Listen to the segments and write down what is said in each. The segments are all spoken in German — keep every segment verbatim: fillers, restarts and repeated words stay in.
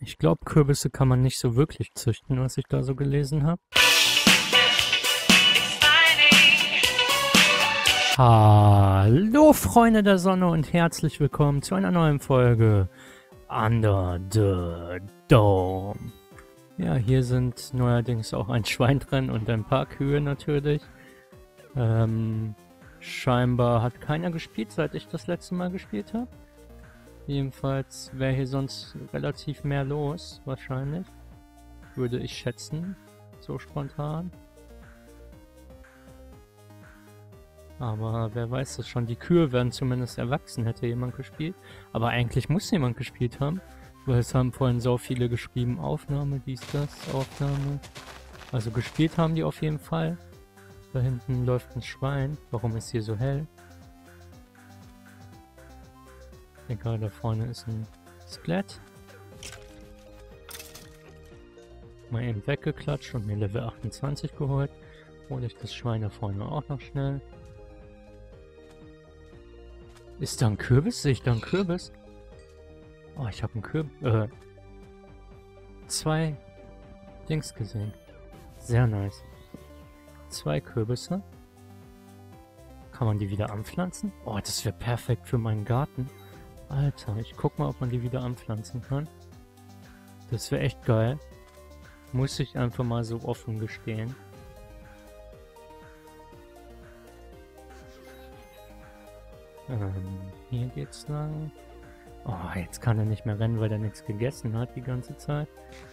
Ich glaube, Kürbisse kann man nicht so wirklich züchten, was ich da so gelesen habe. Hallo Freunde der Sonne und herzlich willkommen zu einer neuen Folge Under the Dome. Ja, hier sind neuerdings auch ein Schwein drin und ein paar Kühe natürlich. Ähm, scheinbar hat keiner gespielt, seit ich das letzte Mal gespielt habe. Jedenfalls wäre hier sonst relativ mehr los, wahrscheinlich. Würde ich schätzen, so spontan. Aber wer weiß das schon, die Kühe werden zumindest erwachsen, hätte jemand gespielt. Aber eigentlich muss jemand gespielt haben, weil es haben vorhin so viele geschrieben, Aufnahme, dies, das, Aufnahme. Also gespielt haben die auf jeden Fall. Da hinten läuft ein Schwein. Warum ist hier so hell? Egal, da vorne ist ein Skelett. Mal eben weggeklatscht und mir Level achtundzwanzig geholt. Hole ich das Schwein da vorne auch noch schnell. Ist da ein Kürbis? Sehe ich da einen Kürbis? Oh, ich habe einen Kürbis. Äh, zwei Dings gesehen. Sehr nice. Zwei Kürbisse. Kann man die wieder anpflanzen? Oh, das wäre perfekt für meinen Garten. Alter, ich guck mal, ob man die wieder anpflanzen kann. Das wäre echt geil. Muss ich einfach mal so offen gestehen. Ähm, hier geht's lang. Oh, jetzt kann er nicht mehr rennen, weil er nichts gegessen hat die ganze Zeit.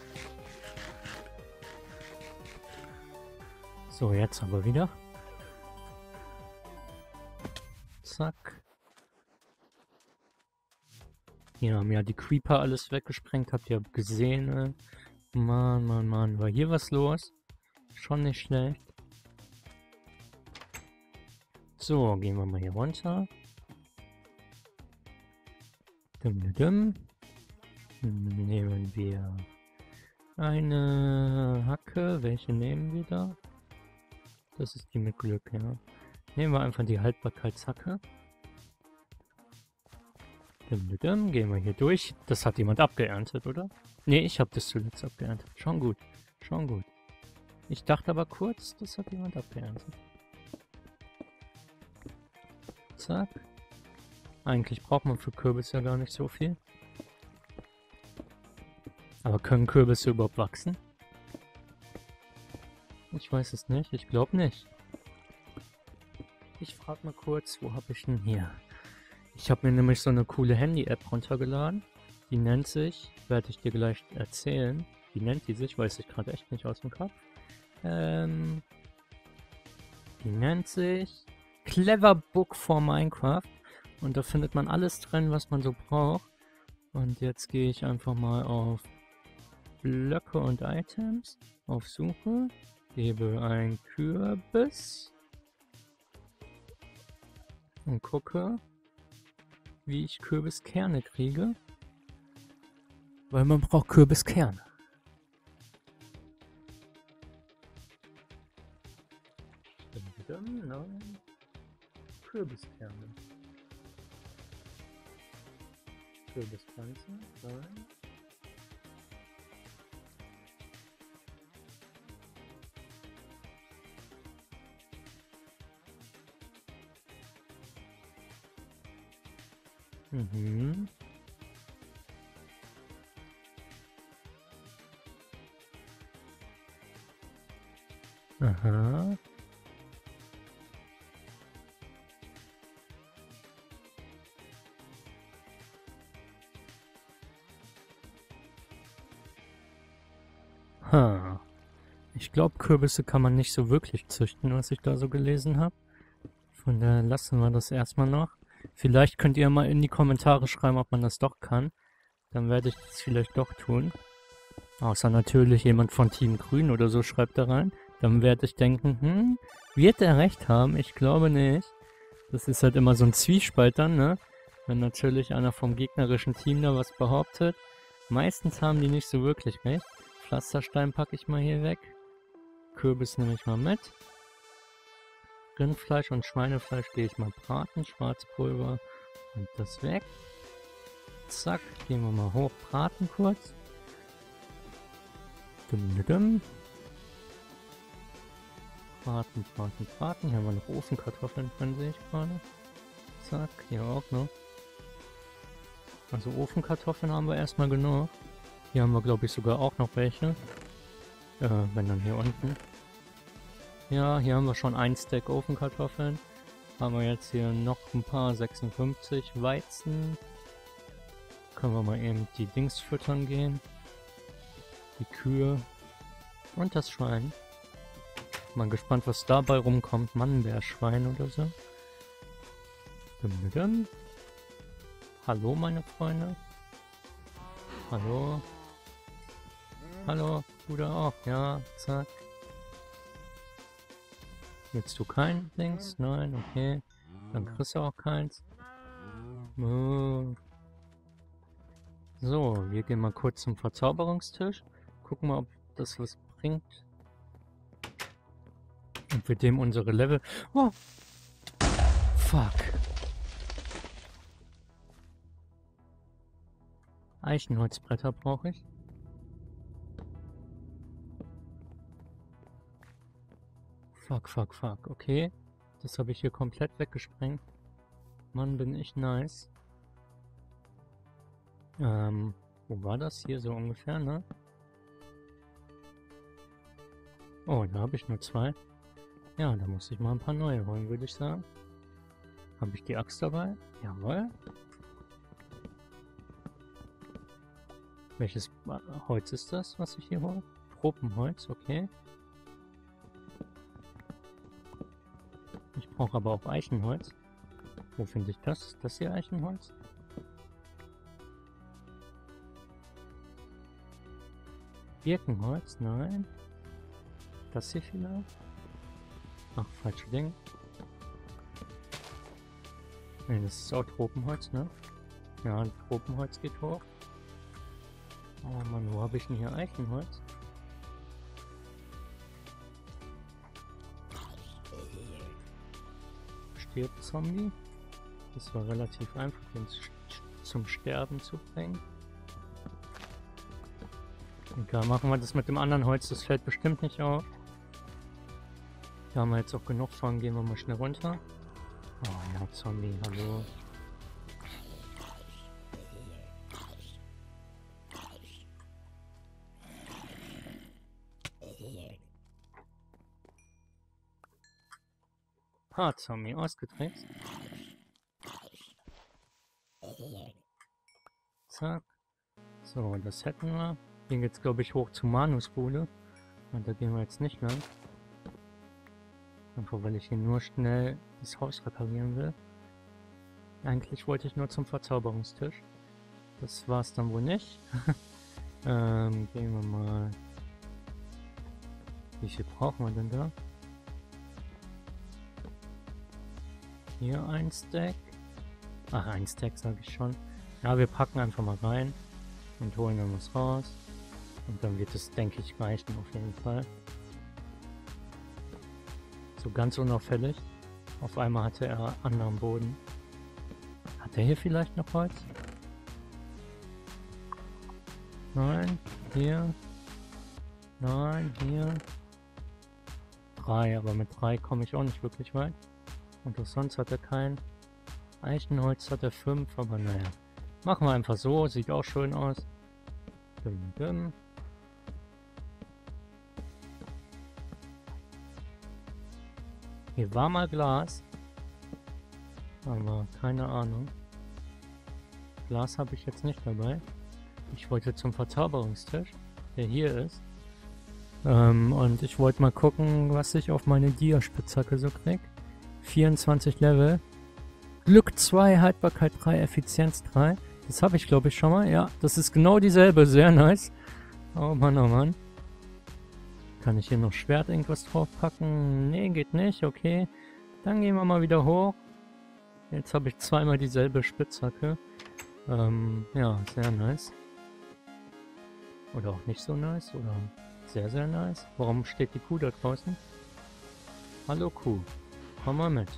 So, jetzt aber wieder. Zack. Hier haben ja die Creeper alles weggesprengt, habt ihr gesehen, ne? Mann, Mann, Mann, war hier was los? Schon nicht schlecht. So, gehen wir mal hier runter. Dum, dum, dum. Nehmen wir eine Hacke. Welche nehmen wir da? Das ist die mit Glück, ja. Nehmen wir einfach die Haltbarkeitshacke. Dum, dum, dum. Gehen wir hier durch. Das hat jemand abgeerntet, oder? Ne, ich habe das zuletzt abgeerntet. Schon gut. Schon gut. Ich dachte aber kurz, das hat jemand abgeerntet. Zack. Eigentlich braucht man für Kürbisse ja gar nicht so viel. Aber können Kürbisse überhaupt wachsen? Ich weiß es nicht. Ich glaube nicht. Ich frage mal kurz, wo habe ich denn hier? Ich habe mir nämlich so eine coole Handy-App runtergeladen. Die nennt sich, werde ich dir gleich erzählen. Wie nennt die sich? Weiß ich gerade echt nicht aus dem Kopf. Ähm, die nennt sich Clever Book for Minecraft. Und da findet man alles drin, was man so braucht. Und jetzt gehe ich einfach mal auf Blöcke und Items, auf Suche, gebe ein Kürbis und gucke, wie ich Kürbiskerne kriege. Weil man braucht Kürbiskerne. Nein. Kürbiskerne. Kürbispflanze, nein. Mhm. Aha. Ha. Ich glaube, Kürbisse kann man nicht so wirklich züchten, was ich da so gelesen habe. Von daher lassen wir das erstmal noch. Vielleicht könnt ihr mal in die Kommentare schreiben, ob man das doch kann. Dann werde ich das vielleicht doch tun. Außer natürlich jemand von Team Grün oder so schreibt da rein. Dann werde ich denken, hm, wird er recht haben? Ich glaube nicht. Das ist halt immer so ein Zwiespalt dann, ne? Wenn natürlich einer vom gegnerischen Team da was behauptet. Meistens haben die nicht so wirklich recht. Pflasterstein packe ich mal hier weg. Kürbis nehme ich mal mit. Rindfleisch und Schweinefleisch gehe ich mal braten. Schwarzpulver und das weg. Zack, gehen wir mal hoch, braten kurz. Dum, dum, dum. Braten, braten, braten. Hier haben wir noch Ofenkartoffeln drin, sehe ich gerade. Zack, hier auch noch. Also Ofenkartoffeln haben wir erstmal genug. Hier haben wir, glaube ich, sogar auch noch welche. Äh, wenn dann hier unten. Ja, hier haben wir schon ein Stack Ofenkartoffeln. Haben wir jetzt hier noch ein paar sechsundfünfzig Weizen. Können wir mal eben die Dings füttern gehen. Die Kühe. Und das Schwein. Mal gespannt, was dabei rumkommt. Mannenbärschwein oder so. Dum, dum. Hallo, meine Freunde. Hallo. Hallo, du da auch. Ja, zack. Willst du kein Dings? Nein, okay. Dann kriegst du auch keins. So, wir gehen mal kurz zum Verzauberungstisch. Gucken mal, ob das was bringt. Und wir dem unsere Level... Oh! Fuck. Eichenholzbretter brauche ich. Fuck, fuck, fuck. Okay. Das habe ich hier komplett weggesprengt. Mann, bin ich nice. Ähm, wo war das? Hier so ungefähr, ne? Oh, da habe ich nur zwei. Ja, da muss ich mal ein paar neue holen, würde ich sagen. Habe ich die Axt dabei? Jawohl. Welches Holz ist das, was ich hier hole? Tropenholz, okay. Ich brauche aber auch Eichenholz. Wo finde ich das? Ist das hier Eichenholz? Birkenholz? Nein. Das hier vielleicht? Ach, falsche Ding. Ne, das ist auch Tropenholz, ne? Ja, Tropenholz geht hoch. Oh Mann, wo habe ich denn hier Eichenholz? Stirbt Zombie. Das war relativ einfach, ihn zum Sterben zu bringen. Und da machen wir das mit dem anderen Holz, das fällt bestimmt nicht auf. Da haben wir jetzt auch genug von, gehen wir mal schnell runter. Oh ja, Zombie, hallo. Ah, Zombie, ausgetrickst. Zack. So, das hätten wir. Hier geht's, glaube ich, hoch zu Manus Bude. Und da gehen wir jetzt nicht lang. Einfach weil ich hier nur schnell das Haus reparieren will. Eigentlich wollte ich nur zum Verzauberungstisch. Das war's dann wohl nicht. ähm, gehen wir mal. Wie viel brauchen wir denn da? Hier ein Stack. Ach, ein Stack sage ich schon. Ja, wir packen einfach mal rein und holen dann was raus. Und dann wird es, denke ich, reichen auf jeden Fall. So ganz unauffällig. Auf einmal hatte er anderen Boden. Hat er hier vielleicht noch Holz? Nein, hier. Nein, hier. Drei, aber mit drei komme ich auch nicht wirklich weit. Und auch sonst hat er kein. Eichenholz hat er fünf, aber naja. Machen wir einfach so, sieht auch schön aus. Dum, dum. Hier war mal Glas. Aber keine Ahnung. Glas habe ich jetzt nicht dabei. Ich wollte zum Verzauberungstisch, der hier ist. Ähm, und ich wollte mal gucken, was ich auf meine Dia-Spitzhacke so krieg. vierundzwanzig Level. Glück zwei, Haltbarkeit drei, Effizienz drei. Das habe ich, glaube ich, schon mal. Ja, das ist genau dieselbe. Sehr nice. Oh Mann, oh Mann. Kann ich hier noch Schwert irgendwas draufpacken? Nee, geht nicht. Okay. Dann gehen wir mal wieder hoch. Jetzt habe ich zweimal dieselbe Spitzhacke. Ähm, ja, sehr nice. Oder auch nicht so nice. Oder sehr, sehr nice. Warum steht die Kuh da draußen? Hallo Kuh. Komm mal mit.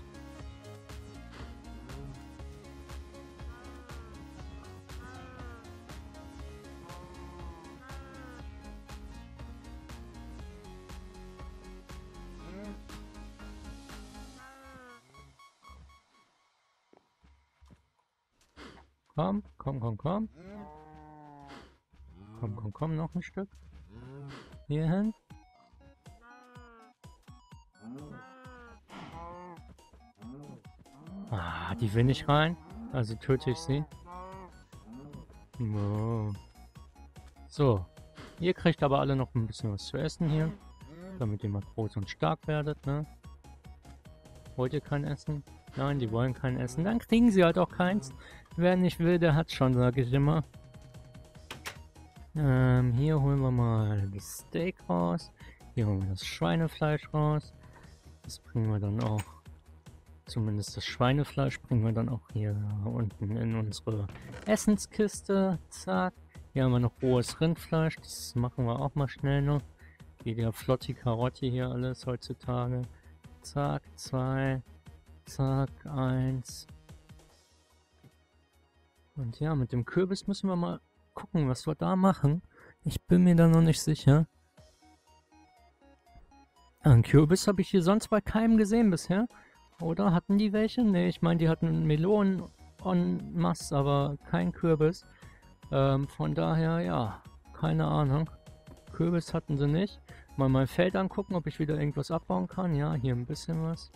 Komm, komm, komm, komm. Komm, komm, komm, noch ein Stück. Hier hin. Ah, die will nicht rein. Also töte ich sie. Oh. So. Ihr kriegt aber alle noch ein bisschen was zu essen hier. Damit ihr mal groß und stark werdet, ne? Wollt ihr kein Essen? Nein, die wollen kein Essen. Dann kriegen sie halt auch keins. Wer nicht will, der hat schon, sage ich immer. Ähm, hier holen wir mal das Steak raus. Hier holen wir das Schweinefleisch raus. Das bringen wir dann auch. Zumindest das Schweinefleisch bringen wir dann auch hier unten in unsere Essenskiste. Zack. Hier haben wir noch rohes Rindfleisch. Das machen wir auch mal schnell noch. Geht ja flotti Karotti hier alles heutzutage. Zack, zwei. Zack, eins. Und ja, mit dem Kürbis müssen wir mal gucken, was wir da machen. Ich bin mir da noch nicht sicher. Einen Kürbis habe ich hier sonst bei keinem gesehen bisher. Oder hatten die welche? Ne, ich meine, die hatten Melonen en masse, aber kein Kürbis. Ähm, von daher, ja, keine Ahnung. Kürbis hatten sie nicht. Mal mein Feld angucken, ob ich wieder irgendwas abbauen kann. Ja, hier ein bisschen was.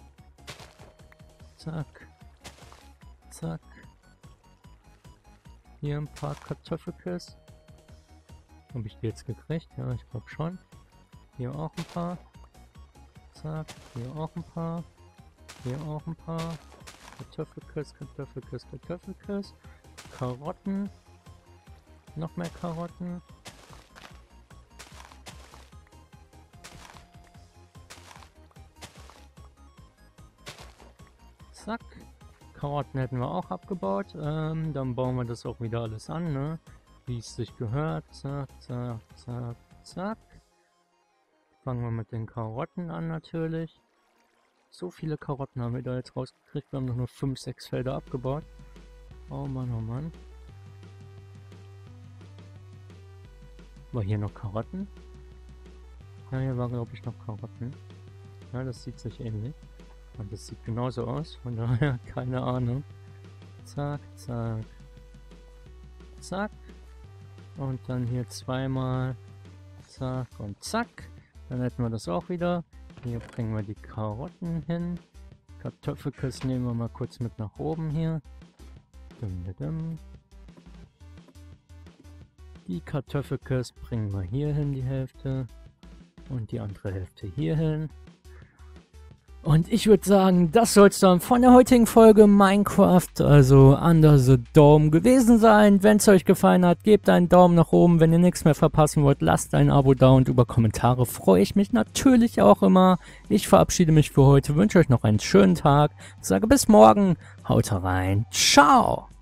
Zack. Zack. Hier ein paar Kartoffelkes. Habe ich die jetzt gekriegt? Ja, ich glaube schon. Hier auch ein paar. Zack. Hier auch ein paar. Hier auch ein paar. Kartoffelkes, Kartoffelkes, Kartoffelkes. Karotten. Noch mehr Karotten. Zack. Karotten hätten wir auch abgebaut. Ähm, dann bauen wir das auch wieder alles an, ne? Wie es sich gehört. Zack, zack, zack, zack. Fangen wir mit den Karotten an natürlich. So viele Karotten haben wir da jetzt rausgekriegt. Wir haben noch nur fünf, sechs Felder abgebaut. Oh Mann, oh Mann. War hier noch Karotten? Ja, hier war glaube ich noch Karotten. Ja, das sieht sich ähnlich. Und das sieht genauso aus. Von daher, keine Ahnung. Zack, zack. Zack. Und dann hier zweimal. Zack und zack. Dann hätten wir das auch wieder. Hier bringen wir die Karotten hin. Kartoffelkes nehmen wir mal kurz mit nach oben hier. Dum, dum, dum. Die Kartoffelkes bringen wir hier hin, die Hälfte. Und die andere Hälfte hier hin. Und ich würde sagen, das soll es dann von der heutigen Folge Minecraft, also Under the Dome, gewesen sein. Wenn es euch gefallen hat, gebt einen Daumen nach oben. Wenn ihr nichts mehr verpassen wollt, lasst ein Abo da und über Kommentare freue ich mich natürlich auch immer. Ich verabschiede mich für heute, wünsche euch noch einen schönen Tag, sage bis morgen, haut rein, ciao!